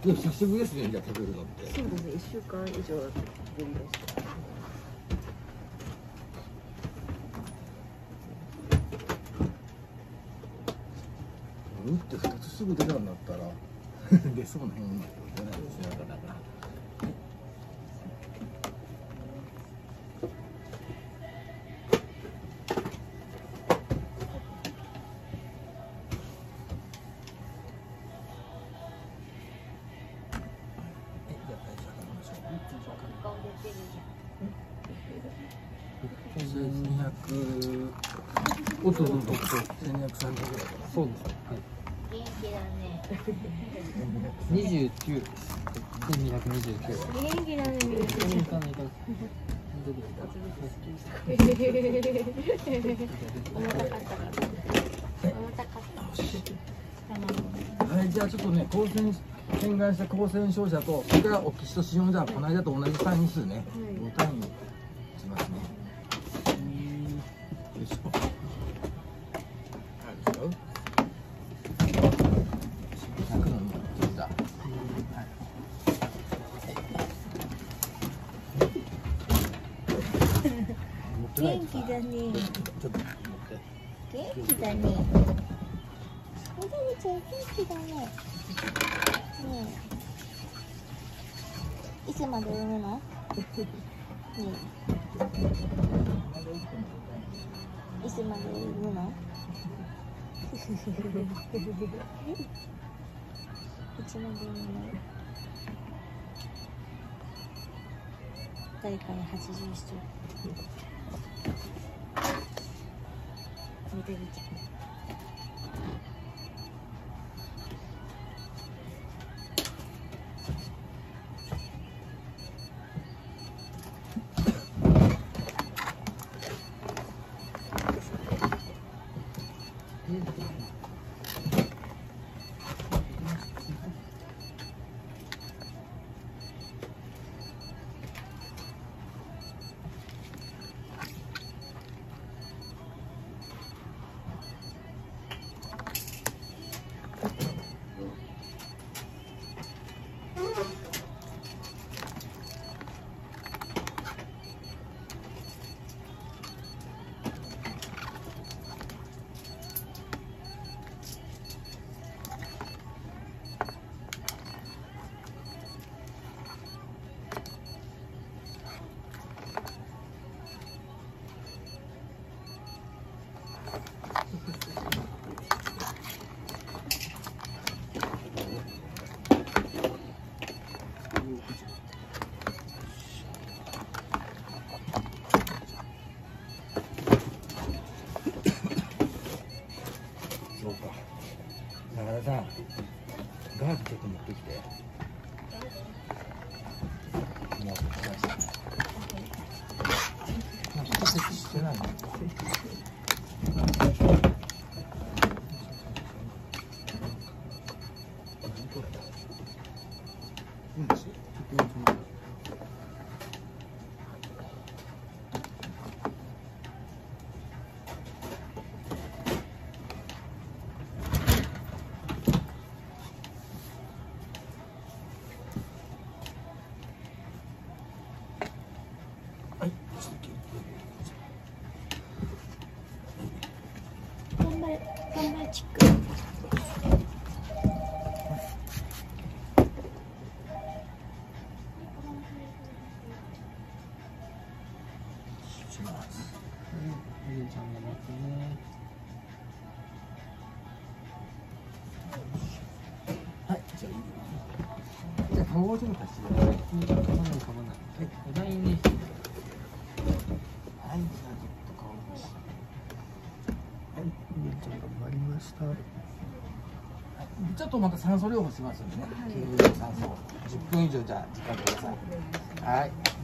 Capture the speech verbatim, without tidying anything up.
でも久しぶりですね、じゃあ食べるのって。 そうですね、一週間以上ぶりでした。 打ってふたつすぐ出たんだったら出そうな変なこと出ないですね、なかなか。千二百、おっと、おっと、千二百三十ぐらいかな。 そうです。はい。 元気だね。 二十九。千二百二十九。 元気だね。 重たかった。 重たかった。 はい、じゃあちょっとね、光線点眼した光線照射と、それからオキシトシンをじゃあこの間と同じ単位数ね、ご単位しますね。よいしょ。はいですよ。ひゃくのについた。はい。 元気だね。 ちょっと持って。 元気だね。おだみちゃん元気だね。ねえ。いつまで産むの？ねえ。いつまで産むの？いつまで産むの？誰かに発情しちゃう。見てみちゃう。 そうか。中田さん、ガーゼちょっと持ってきて。もう来ました。なんか接してないの。うんですよ。はい、 頑張れ、頑張れチック。 します。 おじいちゃんが待ってね。 はい、じゃあいいよ。じゃあ顔をちょっと貸してください。 かまないかまない。はい、お題に。 はい、じゃあちょっと顔を貸して。はい、 おじいちゃん頑張りました。 ちょっとまた酸素療法しますんでね。 はい酸素じゅっぷん以上じゃあ時間ください。はい。